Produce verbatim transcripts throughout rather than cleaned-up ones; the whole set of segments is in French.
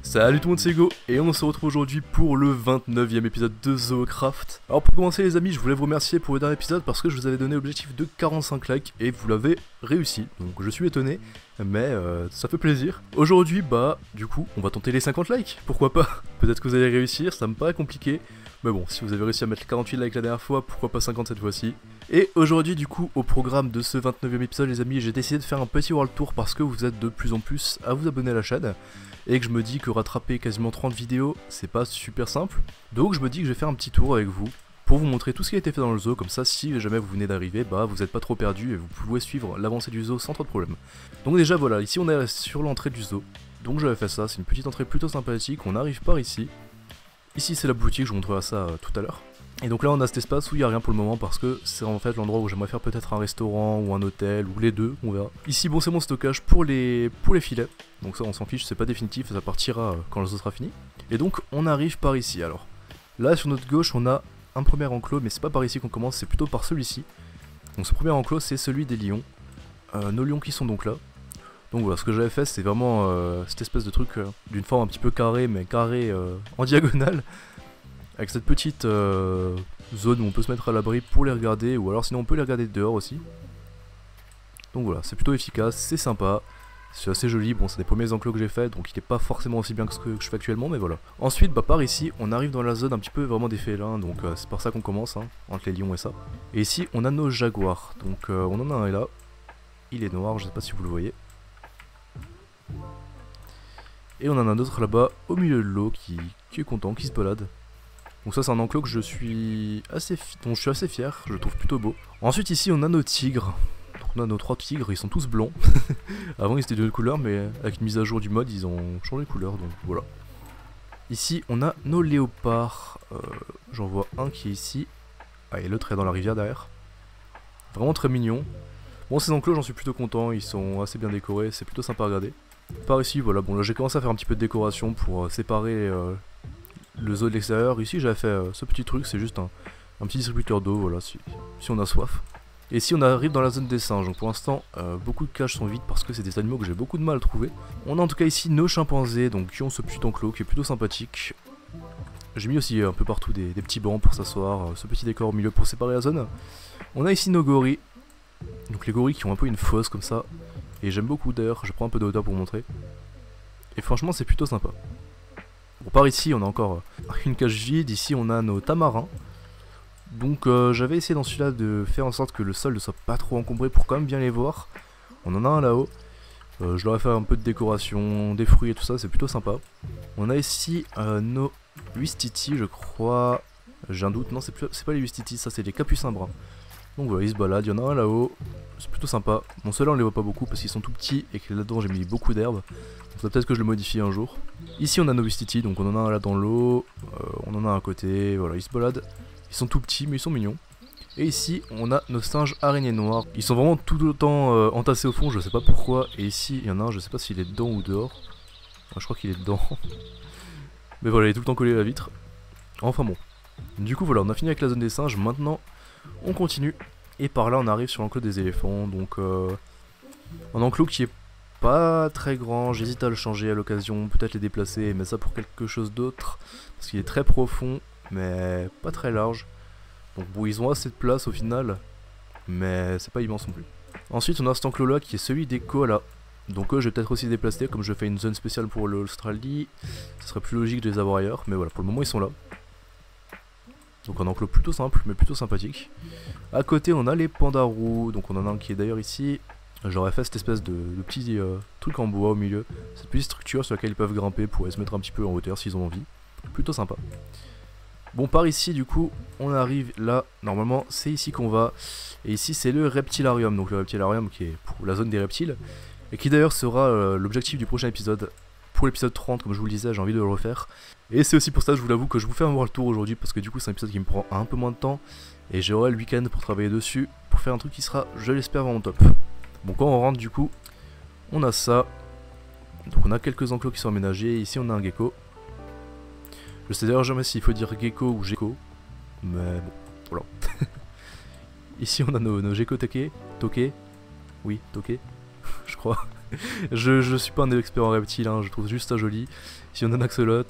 Salut tout le monde, c'est Hugo et on se retrouve aujourd'hui pour le vingt-neuvième épisode de Zoocraft. Alors pour commencer les amis, je voulais vous remercier pour le dernier épisode parce que je vous avais donné l'objectif de quarante-cinq likes et vous l'avez réussi. Donc je suis étonné, mais euh, ça fait plaisir. Aujourd'hui bah du coup on va tenter les cinquante likes, pourquoi pas. Peut-être que vous allez réussir, ça me paraît compliqué. Mais bon, si vous avez réussi à mettre quarante-huit likes la dernière fois, pourquoi pas cinquante cette fois-ci. Et aujourd'hui du coup au programme de ce vingt-neuvième épisode les amis, j'ai décidé de faire un petit world tour parce que vous êtes de plus en plus à vous abonner à la chaîne. Et que je me dis que rattraper quasiment trente vidéos, c'est pas super simple. Donc je me dis que je vais faire un petit tour avec vous pour vous montrer tout ce qui a été fait dans le zoo, comme ça si jamais vous venez d'arriver, bah vous n'êtes pas trop perdu et vous pouvez suivre l'avancée du zoo sans trop de problème. Donc déjà voilà, ici on est sur l'entrée du zoo. Donc j'avais fait ça, c'est une petite entrée plutôt sympathique, on arrive par ici. Ici c'est la boutique, je vous montrerai ça euh, tout à l'heure. Et donc là on a cet espace où il n'y a rien pour le moment parce que c'est en fait l'endroit où j'aimerais faire peut-être un restaurant ou un hôtel ou les deux, on verra. Ici bon c'est mon stockage pour les, pour les filets, donc ça on s'en fiche, c'est pas définitif, ça partira quand le zoo sera fini. Et donc on arrive par ici alors. Là sur notre gauche on a un premier enclos mais c'est pas par ici qu'on commence, c'est plutôt par celui-ci. Donc ce premier enclos c'est celui des lions, euh, nos lions qui sont donc là. Donc voilà, ce que j'avais fait c'est vraiment euh, cette espèce de truc euh, d'une forme un petit peu carrée mais carré euh, en diagonale. Avec cette petite euh, zone où on peut se mettre à l'abri pour les regarder, ou alors sinon on peut les regarder dehors aussi. Donc voilà, c'est plutôt efficace, c'est sympa, c'est assez joli, bon c'est des premiers enclos que j'ai fait, donc il n'est pas forcément aussi bien que ce que je fais actuellement, mais voilà. Ensuite, bah par ici, on arrive dans la zone un petit peu vraiment des félins, donc euh, c'est par ça qu'on commence, hein, entre les lions et ça. Et ici, on a nos jaguars, donc euh, on en a un là, il est noir, je sais pas si vous le voyez. Et on en a un autre là-bas, au milieu de l'eau, qui, qui est content, qui se balade. Donc ça c'est un enclos que je suis assez dont je suis assez fier, je le trouve plutôt beau. Ensuite ici on a nos tigres. Donc on a nos trois tigres, ils sont tous blancs. Avant ils étaient de couleur mais avec une mise à jour du mode ils ont changé de couleur donc voilà. Ici on a nos léopards. Euh, J'en vois un qui est ici. Ah et l'autre est dans la rivière derrière. Vraiment très mignon. Bon ces enclos j'en suis plutôt content, ils sont assez bien décorés, c'est plutôt sympa à regarder. Par ici voilà, bon là j'ai commencé à faire un petit peu de décoration pour euh, séparer euh, le zoo de l'extérieur. Ici j'avais fait euh, ce petit truc, c'est juste un, un petit distributeur d'eau, voilà, si, si on a soif. Et ici on arrive dans la zone des singes, donc pour l'instant euh, beaucoup de cages sont vides parce que c'est des animaux que j'ai beaucoup de mal à trouver. On a en tout cas ici nos chimpanzés, donc qui ont ce petit enclos qui est plutôt sympathique. J'ai mis aussi un peu partout des, des petits bancs pour s'asseoir, euh, ce petit décor au milieu pour séparer la zone. On a ici nos gorilles, donc les gorilles qui ont un peu une fosse comme ça, et j'aime beaucoup d'ailleurs, je prends un peu de hauteur pour vous montrer. Et franchement c'est plutôt sympa. Bon, par ici on a encore une cage vide, ici on a nos tamarins. Donc euh, j'avais essayé dans celui-là de faire en sorte que le sol ne soit pas trop encombré pour quand même bien les voir. On en a un là-haut, euh, je leur ai fait un peu de décoration, des fruits et tout ça, c'est plutôt sympa. On a ici euh, nos Ouistiti je crois, j'ai un doute, non c'est pas les Ouistiti, ça c'est les capucins bruns. Donc voilà, ils se baladent, il y en a un là-haut, c'est plutôt sympa. Bon ceux-là on les voit pas beaucoup parce qu'ils sont tout petits et que là-dedans j'ai mis beaucoup d'herbe. Donc peut-être que je le modifie un jour. Ici on a nos Ouistiti, donc on en a un là dans l'eau, euh, on en a un à côté, voilà, ils se baladent. Ils sont tout petits mais ils sont mignons. Et ici on a nos singes araignées noires. Ils sont vraiment tout autant euh, entassés au fond, je sais pas pourquoi. Et ici il y en a un, je sais pas s'il est dedans ou dehors. Enfin, je crois qu'il est dedans. Mais voilà, il est tout le temps collé à la vitre. Enfin bon. Du coup voilà, on a fini avec la zone des singes, maintenant on continue. Et par là on arrive sur l'enclos des éléphants, donc euh, un enclos qui est pas très grand, j'hésite à le changer à l'occasion, peut-être les déplacer et mettre ça pour quelque chose d'autre, parce qu'il est très profond, mais pas très large. Donc bon, ils ont assez de place au final, mais c'est pas immense non plus. Ensuite on a cet enclos là qui est celui des koalas. Donc eux je vais peut-être aussi les déplacer, comme je fais une zone spéciale pour l'Australie, ce serait plus logique de les avoir ailleurs, mais voilà, pour le moment ils sont là. Donc un enclos plutôt simple, mais plutôt sympathique. À côté on a les pandarous, donc on en a un qui est d'ailleurs ici. J'aurais fait cette espèce de, de petit euh, truc en bois au milieu, cette petite structure sur laquelle ils peuvent grimper pour se mettre un petit peu en hauteur s'ils ont envie. Plutôt sympa. Bon par ici du coup on arrive là, normalement c'est ici qu'on va. Et ici c'est le reptilarium, donc le reptilarium qui est pour la zone des reptiles. Et qui d'ailleurs sera euh, l'objectif du prochain épisode. Pour l'épisode trente comme je vous le disais, j'ai envie de le refaire. Et c'est aussi pour ça je vous l'avoue que je vous fais un world tour aujourd'hui, parce que du coup c'est un épisode qui me prend un peu moins de temps. Et j'aurai le week-end pour travailler dessus, pour faire un truc qui sera, je l'espère, vraiment top. Bon quand on rentre du coup, on a ça. Donc on a quelques enclos qui sont aménagés, ici on a un gecko. Je sais d'ailleurs jamais s'il faut dire gecko ou gecko, mais bon, voilà. Ici on a nos, nos gecko toqués, toqués, oui, toqués, je crois. je, je suis pas un expert en reptiles, hein, je trouve juste ça joli. Ici on a un axolot.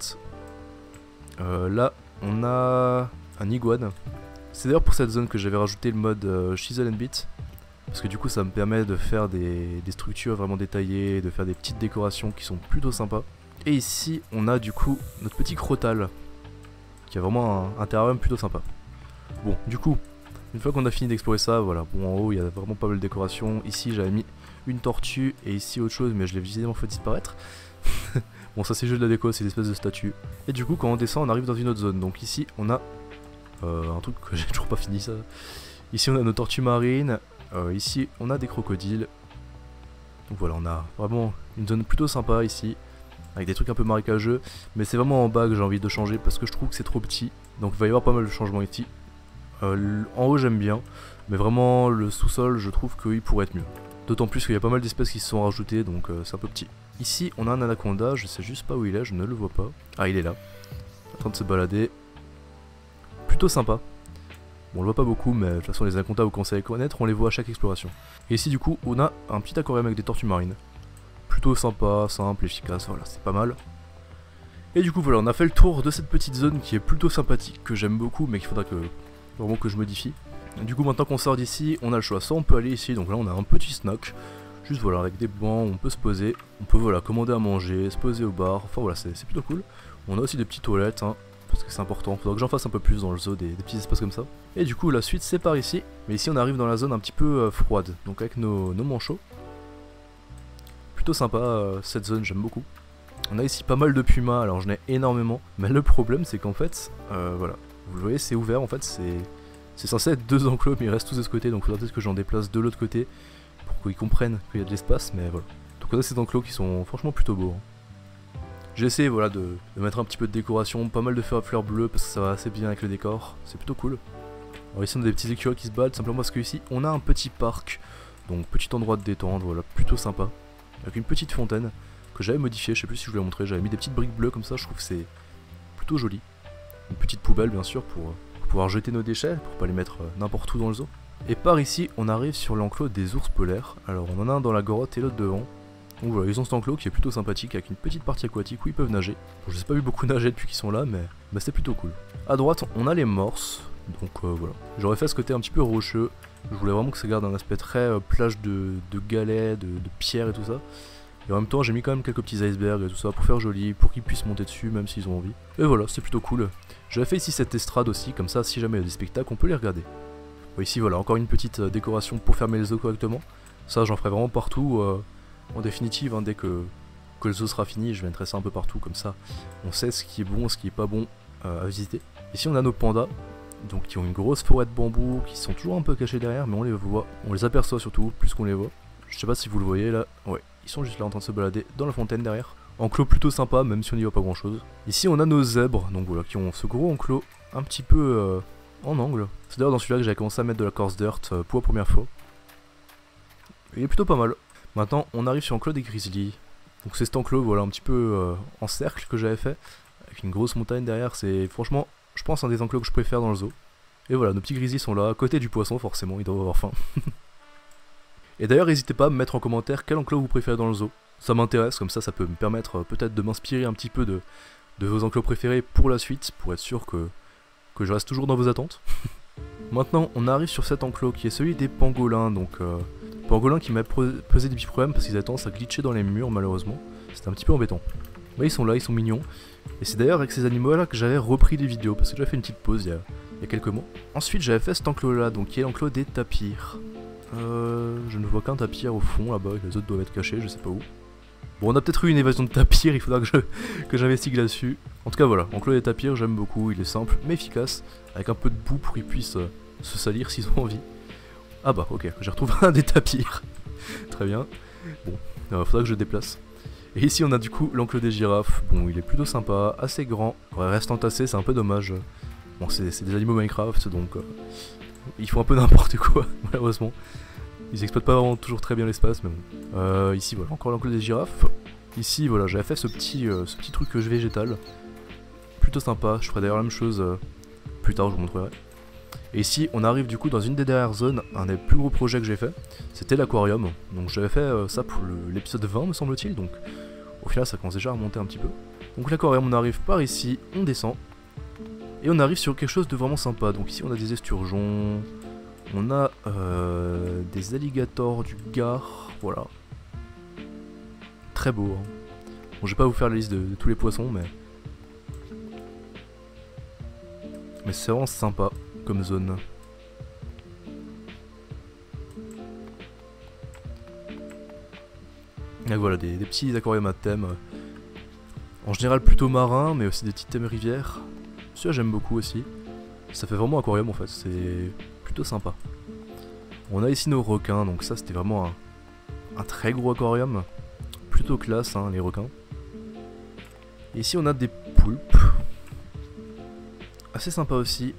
Euh, là on a un iguane. C'est d'ailleurs pour cette zone que j'avais rajouté le mode euh, Chisel and Bit. Parce que du coup ça me permet de faire des, des structures vraiment détaillées, de faire des petites décorations qui sont plutôt sympas. Et ici on a du coup notre petit crotal, qui a vraiment un, un terrarium plutôt sympa. Bon du coup, une fois qu'on a fini d'explorer ça, voilà, bon en haut il y a vraiment pas mal de décorations. Ici j'avais mis une tortue et ici autre chose mais je l'ai visiblement fait disparaître. Bon ça c'est juste de la déco, c'est l'espèce de statue. Et du coup quand on descend on arrive dans une autre zone. Donc ici on a euh, un truc que j'ai toujours pas fini ça. Ici on a nos tortues marines, euh, ici on a des crocodiles. Donc voilà, on a vraiment une zone plutôt sympa ici, avec des trucs un peu marécageux. Mais c'est vraiment en bas que j'ai envie de changer parce que je trouve que c'est trop petit. Donc il va y avoir pas mal de changements ici. Euh, en haut j'aime bien, mais vraiment le sous-sol je trouve qu'il pourrait être mieux. D'autant plus qu'il y a pas mal d'espèces qui se sont rajoutées, donc euh, c'est un peu petit. Ici on a un anaconda, je sais juste pas où il est, je ne le vois pas. Ah il est là, en train de se balader. Plutôt sympa. Bon on le voit pas beaucoup, mais de toute façon les anacondas vous commencez à les connaître, on les voit à chaque exploration. Et ici du coup on a un petit aquarium avec des tortues marines. Plutôt sympa, simple, efficace, voilà c'est pas mal. Et du coup voilà, on a fait le tour de cette petite zone qui est plutôt sympathique, que j'aime beaucoup, mais qu'il faudra que vraiment que je modifie. Du coup maintenant qu'on sort d'ici, on a le choix, soit on peut aller ici, donc là on a un petit snack, juste voilà avec des bancs, on peut se poser, on peut voilà commander à manger, se poser au bar, enfin voilà c'est plutôt cool. On a aussi des petites toilettes, hein, parce que c'est important, faudra que j'en fasse un peu plus dans le zoo, des, des petits espaces comme ça. Et du coup la suite c'est par ici, mais ici on arrive dans la zone un petit peu euh, froide, donc avec nos, nos manchots. Plutôt sympa euh, cette zone, j'aime beaucoup. On a ici pas mal de pumas, alors j'en ai énormément, mais le problème c'est qu'en fait, euh, voilà, vous le voyez c'est ouvert en fait, c'est... C'est censé être deux enclos mais ils restent tous de ce côté, donc il faudra peut-être que j'en déplace de l'autre côté pour qu'ils comprennent qu'il y a de l'espace, mais voilà. Donc on a ces enclos qui sont franchement plutôt beaux. Hein. J'ai essayé voilà, de, de mettre un petit peu de décoration, pas mal de fleurs bleues parce que ça va assez bien avec le décor, c'est plutôt cool. Alors ici on a des petits écureuils qui se baladent simplement parce qu'ici on a un petit parc, donc petit endroit de détente, voilà, plutôt sympa. Avec une petite fontaine que j'avais modifiée, je sais plus si je vous l'ai montré, j'avais mis des petites briques bleues comme ça, je trouve que c'est plutôt joli. Une petite poubelle bien sûr pour... pouvoir jeter nos déchets pour pas les mettre euh, n'importe où dans le zoo. Et par ici on arrive sur l'enclos des ours polaires. Alors on en a un dans la grotte et l'autre devant. Donc voilà, ils ont cet enclos qui est plutôt sympathique avec une petite partie aquatique où ils peuvent nager. Bon, je les ai pas vu beaucoup nager depuis qu'ils sont là, mais bah, c'est plutôt cool. À droite on a les morses, donc euh, voilà. J'aurais fait ce côté un petit peu rocheux. Je voulais vraiment que ça garde un aspect très euh, plage de, de galets, de, de pierres et tout ça. Et en même temps j'ai mis quand même quelques petits icebergs et tout ça pour faire joli, pour qu'ils puissent monter dessus même s'ils ont envie. Et voilà, c'est plutôt cool. J'avais fait ici cette estrade aussi, comme ça si jamais il y a des spectacles on peut les regarder. Bon, ici voilà, encore une petite euh, décoration pour fermer le zoo correctement. Ça j'en ferai vraiment partout, euh, en définitive, hein, dès que, que le zoo sera fini, je viendrai ça un peu partout, comme ça on sait ce qui est bon, ce qui est pas bon euh, à visiter. Ici on a nos pandas, donc qui ont une grosse forêt de bambou, qui sont toujours un peu cachés derrière, mais on les voit, on les aperçoit surtout, plus qu'on les voit. Je sais pas si vous le voyez là, ouais, ils sont juste là en train de se balader dans la fontaine derrière. Enclos plutôt sympa, même si on n'y voit pas grand chose. Ici on a nos zèbres, donc voilà, qui ont ce gros enclos un petit peu euh, en angle. C'est d'ailleurs dans celui-là que j'avais commencé à mettre de la coarse dirt euh, pour la première fois. Il est plutôt pas mal. Maintenant on arrive sur l'enclos des grizzlies. Donc c'est cet enclos voilà un petit peu euh, en cercle que j'avais fait, avec une grosse montagne derrière. C'est franchement, je pense, un des enclos que je préfère dans le zoo. Et voilà, nos petits grizzlies sont là, à côté du poisson forcément, ils doivent avoir faim. Et d'ailleurs n'hésitez pas à me mettre en commentaire quel enclos vous préférez dans le zoo. Ça m'intéresse, comme ça ça peut me permettre euh, peut-être de m'inspirer un petit peu de, de vos enclos préférés pour la suite, pour être sûr que, que je reste toujours dans vos attentes. Maintenant on arrive sur cet enclos qui est celui des pangolins, donc euh, pangolins qui m'a posé des petits problèmes parce qu'ils avaient tendance à glitcher dans les murs malheureusement, c'était un petit peu embêtant. Mais ils sont là, ils sont mignons, et c'est d'ailleurs avec ces animaux là que j'avais repris des vidéos, parce que j'avais fait une petite pause il y a, il y a quelques mois. Ensuite j'avais fait cet enclos là, donc qui est l'enclos des tapirs. Euh, je ne vois qu'un tapir au fond là-bas, les autres doivent être cachés, je sais pas où. Bon, on a peut-être eu une évasion de tapir, il faudra que je que j'investigue là-dessus. En tout cas voilà, enclos des tapirs, j'aime beaucoup, il est simple mais efficace, avec un peu de boue pour qu'ils puissent euh, se salir s'ils ont envie. Ah bah ok, j'ai retrouvé un des tapirs. Très bien. Bon, euh, faudra que je déplace. Et ici on a du coup l'enclos des girafes. Bon, il est plutôt sympa, assez grand. Ouais, reste entassé, c'est un peu dommage. Bon, c'est des animaux Minecraft, donc euh, ils font un peu n'importe quoi, malheureusement. Ils exploitent pas vraiment toujours très bien l'espace, mais bon. Euh, ici voilà, encore l'enclos des girafes. Ici voilà, j'avais fait ce petit, euh, ce petit truc végétal. Plutôt sympa, je ferai d'ailleurs la même chose euh, plus tard, je vous montrerai. Et ici on arrive du coup dans une des dernières zones, un des plus gros projets que j'ai fait, c'était l'aquarium. Donc j'avais fait euh, ça pour l'épisode vingt me semble-t-il, donc au final ça commence déjà à remonter un petit peu. Donc l'aquarium, on arrive par ici, on descend, et on arrive sur quelque chose de vraiment sympa. Donc ici on a des esturgeons, on a euh, des alligators du Gard, voilà. Très beau, hein. Bon, je vais pas vous faire la liste de, de tous les poissons, mais... Mais c'est vraiment sympa comme zone. Et voilà, des, des petits aquariums à thème. En général plutôt marins, mais aussi des petits thèmes rivières. Celui-là j'aime beaucoup aussi. Ça fait vraiment aquarium en fait, c'est plutôt sympa. On a ici nos requins, donc ça c'était vraiment un, un très gros aquarium. Plutôt classe hein, les requins. Et ici on a des poulpes. Assez sympa aussi.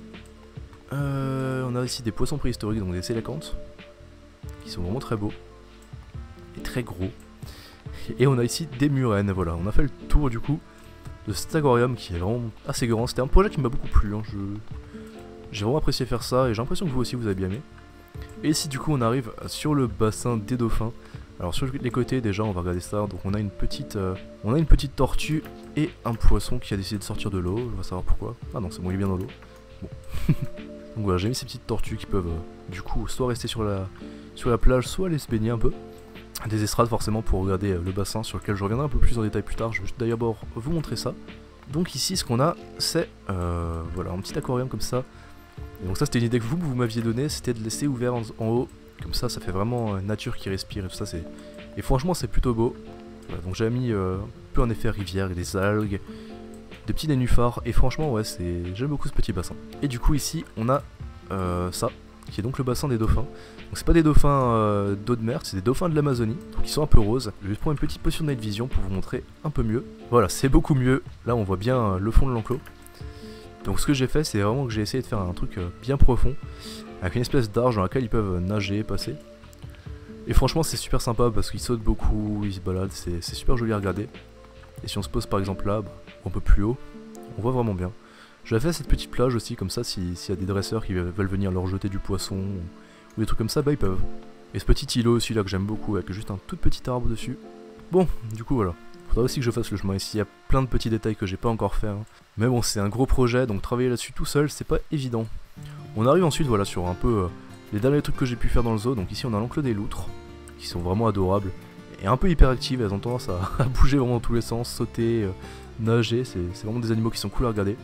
Euh, on a ici des poissons préhistoriques, donc des sélacantes. Qui sont vraiment très beaux. Et très gros. Et on a ici des murènes, voilà. On a fait le tour du coup de cet aquarium qui est vraiment assez grand. C'était un projet qui m'a beaucoup plu. Hein. Je... J'ai vraiment apprécié faire ça et j'ai l'impression que vous aussi vous avez bien aimé. Et ici du coup on arrive sur le bassin des dauphins. Alors sur les côtés déjà on va regarder ça. Donc on a une petite, euh, on a une petite tortue et un poisson qui a décidé de sortir de l'eau. On va savoir pourquoi. Ah non c'est bon, il est bien dans l'eau. Bon. Donc voilà, j'ai mis ces petites tortues qui peuvent euh, du coup soit rester sur la, sur la plage, soit aller se baigner un peu. Des estrades forcément pour regarder euh, le bassin sur lequel je reviendrai un peu plus en détail plus tard. Je vais d'abord vous montrer ça. Donc ici ce qu'on a c'est euh, voilà, un petit aquarium comme ça. Et donc ça c'était une idée que vous, vous m'aviez donnée, c'était de laisser ouvert en, en haut. Comme ça ça fait vraiment euh, nature qui respire et tout ça. C'est Et franchement c'est plutôt beau. Voilà, donc j'ai mis euh, un peu en effet rivière et des algues, des petits nénuphars. Et franchement ouais c'est j'aime beaucoup ce petit bassin. Et du coup ici on a euh, ça, qui est donc le bassin des dauphins. Donc c'est pas des dauphins euh, d'eau de mer, c'est des dauphins de l'Amazonie, donc ils sont un peu roses. Je vais prendre une petite potion de night vision pour vous montrer un peu mieux. Voilà, c'est beaucoup mieux, là on voit bien euh, le fond de l'enclos. Donc ce que j'ai fait, c'est vraiment que j'ai essayé de faire un truc euh, bien profond, avec une espèce d'arche dans laquelle ils peuvent nager, passer. Et franchement c'est super sympa parce qu'ils sautent beaucoup, ils se baladent, c'est super joli à regarder. Et si on se pose par exemple là, bah, un peu plus haut, on voit vraiment bien. J'avais fait cette petite plage aussi, comme ça s'il y a des dresseurs qui veulent venir leur jeter du poisson, ou des trucs comme ça, bah ils peuvent. Et ce petit îlot aussi là que j'aime beaucoup, avec juste un tout petit arbre dessus. Bon, du coup voilà. Faudra aussi que je fasse le chemin ici, il y a plein de petits détails que j'ai pas encore fait. Hein. Mais bon, c'est un gros projet, donc travailler là-dessus tout seul, c'est pas évident. On arrive ensuite voilà sur un peu euh, les derniers trucs que j'ai pu faire dans le zoo. Donc ici on a l'enclos des loutres, qui sont vraiment adorables, et un peu hyperactives, elles ont tendance à, à bouger vraiment dans tous les sens, sauter, euh, nager, c'est vraiment des animaux qui sont cool à regarder.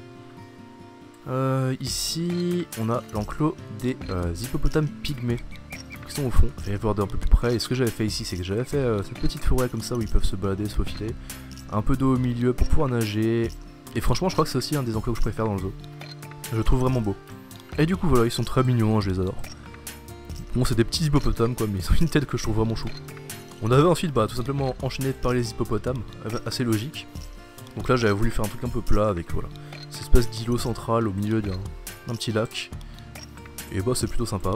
Euh, ici, on a l'enclos des euh, hippopotames pygmées qui sont au fond. Je vais voir d'un peu plus près. Et ce que j'avais fait ici, c'est que j'avais fait euh, cette petite forêt comme ça où ils peuvent se balader, se faufiler. Un peu d'eau au milieu pour pouvoir nager. Et franchement, je crois que c'est aussi un des enclos que je préfère dans le zoo. Je le trouve vraiment beau. Et du coup, voilà, ils sont très mignons, hein, je les adore. Bon, c'est des petits hippopotames quoi, mais ils ont une tête que je trouve vraiment chou. On avait ensuite, bah, tout simplement enchaîné par les hippopotames, assez logique. Donc là, j'avais voulu faire un truc un peu plat avec, voilà, cette espèce d'îlot central au milieu d'un petit lac. Et bah c'est plutôt sympa.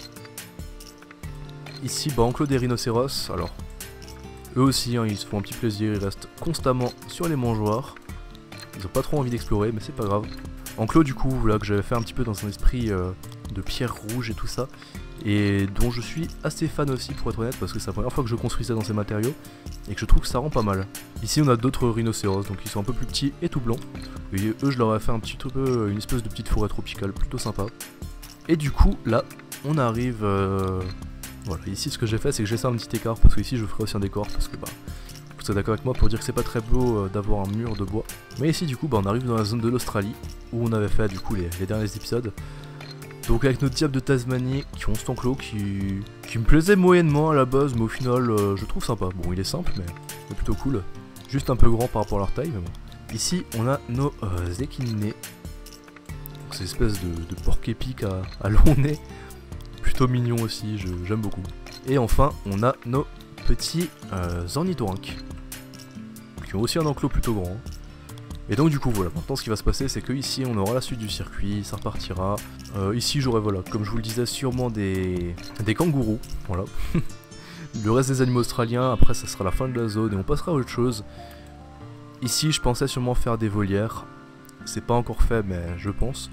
Ici bah enclos des rhinocéros, alors eux aussi hein, ils se font un petit plaisir, ils restent constamment sur les mangeoires. Ils ont pas trop envie d'explorer mais c'est pas grave. Enclos du coup là que j'avais fait un petit peu dans un esprit euh, de pierre rouge et tout ça. Et dont je suis assez fan aussi pour être honnête parce que c'est la première fois que je construis ça dans ces matériaux et que je trouve que ça rend pas mal. Ici on a d'autres rhinocéros donc ils sont un peu plus petits et tout blancs. Et eux je leur ai fait un petit peu une espèce de petite forêt tropicale plutôt sympa. Et du coup là on arrive euh... voilà, ici ce que j'ai fait c'est que j'ai laissé un petit écart parce que ici je ferai aussi un décor parce que bah vous serez d'accord avec moi pour dire que c'est pas très beau euh, d'avoir un mur de bois. Mais ici du coup bah on arrive dans la zone de l'Australie où on avait fait du coup les, les derniers épisodes. Donc avec nos diables de Tasmanie qui ont cet enclos qui, qui me plaisait moyennement à la base mais au final euh, je trouve sympa. Bon il est simple mais, mais plutôt cool. Juste un peu grand par rapport à leur taille mais bon. Ici on a nos euh, équidnés. Ces espèces de, de porc-épic à, à long nez. Plutôt mignon aussi, j'aime beaucoup. Et enfin on a nos petits euh, ornithorynques. Qui ont aussi un enclos plutôt grand. Et donc du coup voilà, maintenant ce qui va se passer c'est que ici on aura la suite du circuit, ça repartira. Euh, ici j'aurai voilà, comme je vous le disais sûrement des, des kangourous, voilà. Le reste des animaux australiens, après ça sera la fin de la zone et on passera à autre chose. Ici je pensais sûrement faire des volières, c'est pas encore fait mais je pense.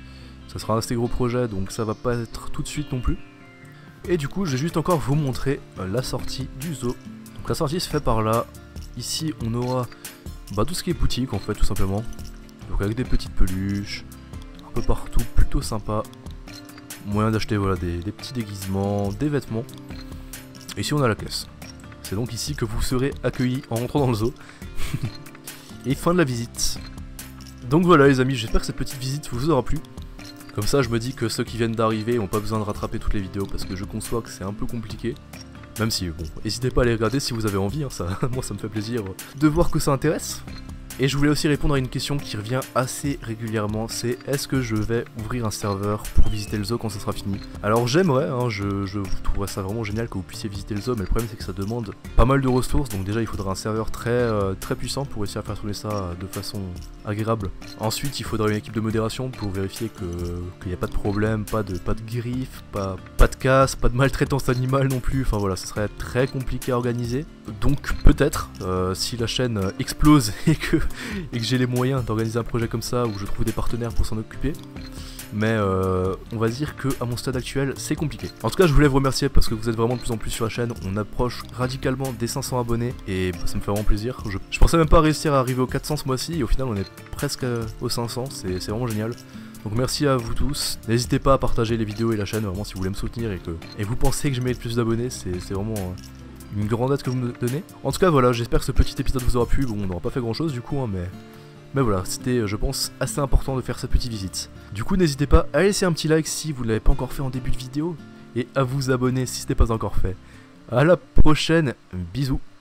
Ça sera un assez gros projet, donc ça va pas être tout de suite non plus. Et du coup, je vais juste encore vous montrer euh, la sortie du zoo. Donc la sortie se fait par là. Ici, on aura bah, tout ce qui est boutique en fait, tout simplement. Donc avec des petites peluches, un peu partout, plutôt sympa. Moyen d'acheter voilà, des, des petits déguisements, des vêtements. Et ici, on a la caisse. C'est donc ici que vous serez accueillis en rentrant dans le zoo. Et fin de la visite. Donc voilà les amis, j'espère que cette petite visite vous aura plu. Comme ça je me dis que ceux qui viennent d'arriver n'ont pas besoin de rattraper toutes les vidéos parce que je conçois que c'est un peu compliqué. Même si bon, n'hésitez pas à les regarder si vous avez envie, hein, ça, moi ça me fait plaisir de voir que ça intéresse. Et je voulais aussi répondre à une question qui revient assez régulièrement, c'est est-ce que je vais ouvrir un serveur pour visiter le zoo quand ça sera fini? Alors j'aimerais, hein, je, je trouverais ça vraiment génial que vous puissiez visiter le zoo, mais le problème c'est que ça demande pas mal de ressources, donc déjà il faudra un serveur très, euh, très puissant pour réussir à faire tourner ça de façon agréable. Ensuite il faudra une équipe de modération pour vérifier que qu'il n'y a pas de problème, pas de, pas de griffes, pas, pas de casse, pas de maltraitance animale non plus, enfin voilà, ce serait très compliqué à organiser. Donc peut-être, euh, si la chaîne explose et que et que j'ai les moyens d'organiser un projet comme ça où je trouve des partenaires pour s'en occuper, mais euh, on va dire que à mon stade actuel c'est compliqué. En tout cas je voulais vous remercier parce que vous êtes vraiment de plus en plus sur la chaîne, on approche radicalement des cinq cents abonnés et bah, ça me fait vraiment plaisir. Je, je pensais même pas réussir à arriver aux quatre cents ce mois-ci et au final on est presque aux cinq cents, c'est vraiment génial. Donc merci à vous tous, n'hésitez pas à partager les vidéos et la chaîne vraiment si vous voulez me soutenir et que et vous pensez que je mérite plus d'abonnés, c'est vraiment... Euh, une grande aide que vous me donnez. En tout cas voilà, j'espère que ce petit épisode vous aura plu. Bon, on n'aura pas fait grand chose du coup, hein, mais... Mais voilà, c'était je pense assez important de faire cette petite visite. Du coup n'hésitez pas à laisser un petit like si vous ne l'avez pas encore fait en début de vidéo, et à vous abonner si ce n'est pas encore fait. A la prochaine, bisous.